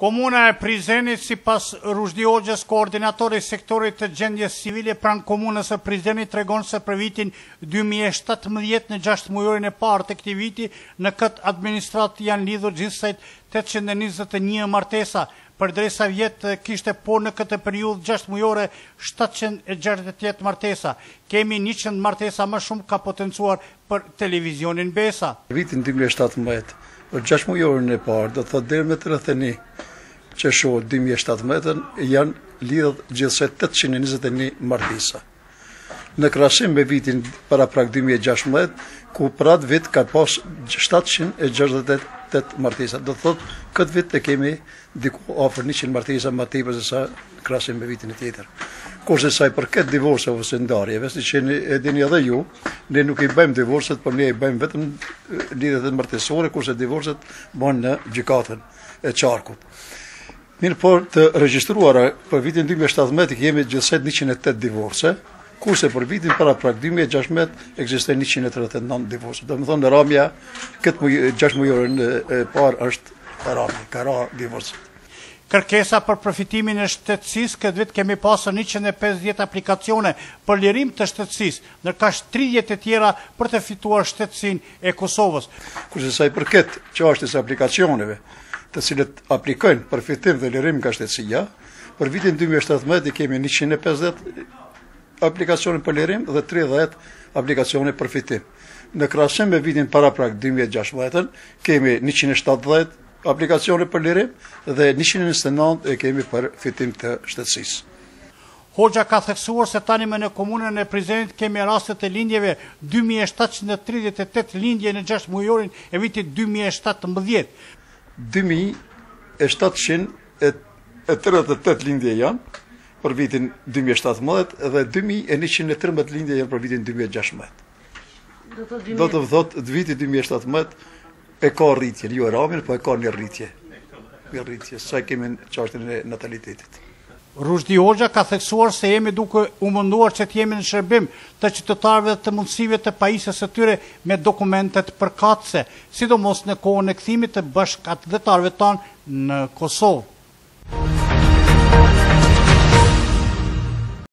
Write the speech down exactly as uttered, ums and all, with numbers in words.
Komuna e Prizrenit, sipas Rushdi Hoxhës, koordinatori i sektorit të gjendjes civile pranë komunës së Prizrenit, tregon se për vitin dy mijë e shtatëmbëdhjetë në gjashtë mujorin e parë të këtij viti në këtë administratë janë lidhur gjithsej tetëqind e njëzet e një martesa, përdresa vjetë kishte por në këtë periudhë gjashtë mujore shtatëqind e gjashtëdhjetë e tetë martesa. Kemi njëqind martesa më shumë ka potencuar për televizionin Besa. Vitin dy mijë e shtatëmbëdhjetë, për gjashtë mujorin e parë, do të thotë deri më tridhjetë e një qershor dy mijë e shtatëmbëdhjetë janë lidhur gjithsej tetëqind e njëzet e një martesa. Në krahasim me vitin para prak dy mijë e gjashtëmbëdhjetë, ku për atë vit ka pas shtatëqind e gjashtëdhjetë e tetë martesa. Do të thotë këtë vit e kemi diku afër njëqind martesa më tepër se sa në krahasim me vitin e tjetër. Kurse sa i përket divorceve ose ndarjeve, siç e dini edhe ju, ne nuk i bëjmë divorcet, por ne i bëjmë vetëm lidhjet martesore, kurse divorcet bëhen në gjykatën e qarkut. Mirë, por të regjistruara për vitin dy mijë e shtatëmbëdhjetë kemi gjithsej njëqind e tetë divorce, kurse për vitin para prak dy mijë e gjashtëmbëdhjetë ekzistojnë njëqind e tridhjetë e nëntë divorce. Do të thonë ramja këtë gjashtë mujorin e parë është ramja, ka ra divorce. Kërkesa për përfitimin e shtetësisë, këtë vit kemi pasur njëqind e pesëdhjetë aplikacione për lirim të shtetësisë, ndërkaq tridhjetë e tjera për të fituar shtetësinë e Kosovës. Kurse sa i përket çështjes së aplikacioneve, të cilët aplikojnë për fitim dhe lirim nga shtetësia, për vitin dy mijë e shtatëmbëdhjetë kemi njëqind e pesëdhjetë aplikacione për lirim dhe tridhjetë aplikacione për fitim. Në krahasim me vitin para prak dy mijë e gjashtëmbëdhjetë kemi njëqind e shtatëdhjetë aplikacione për lirim dhe njëqind e njëzet e nëntë e kemi për fitim të shtetësisë. Hoxha ka theksuar se tani më në komunën e Prizrenit kemi rastet e lindjeve dy mijë shtatëqind e tridhjetë e tetë lindje në gjashtë mujorin e vitit dy mijë e shtatëmbëdhjetë. dy mijë e shtatëqind e tridhjetë e tetë lindje janë për vitin dy mijë e shtatëmbëdhjetë dhe dy mijë e njëqind e tridhjetë lindje janë për vitin dy mijë e gjashtëmbëdhjetë. Do të thotë viti dy mijë e shtatëmbëdhjetë e ka rritje, jo e ramin, po e ka një rritje. Një rritje, sa kemi në çështjen e natalitetit. Rushdi Hoxha ka theksuar se jemi duke u munduar që të jemi në shërbim të qytetarëve të mundësive të pajisjes së tyre me dokumentet përkatëse, sidomos në kohën e kthimit të bashkëdhetarëve tanë në Kosovë.